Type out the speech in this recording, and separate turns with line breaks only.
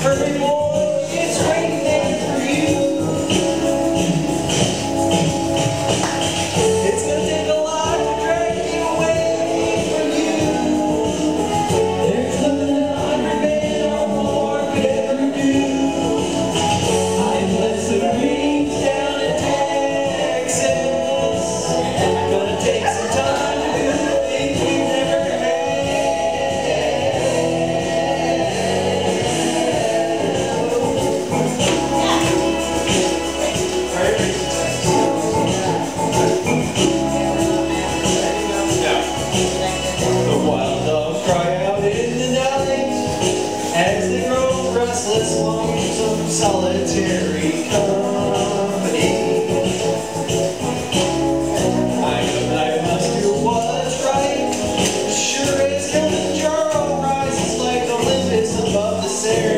Kirby boy, it's waiting for you. It's gonna take a lot to drag me away from you. There's nothing that I'd remain or more could ever do. I've left some rings down in Texas. Gonna take some time to do the things we've never had. The wild dogs cry out in the night as they grow restless, longing some solitary company. I know that I must do what's right, sure as Kilimanjaro rises like Olympus above the Sahara.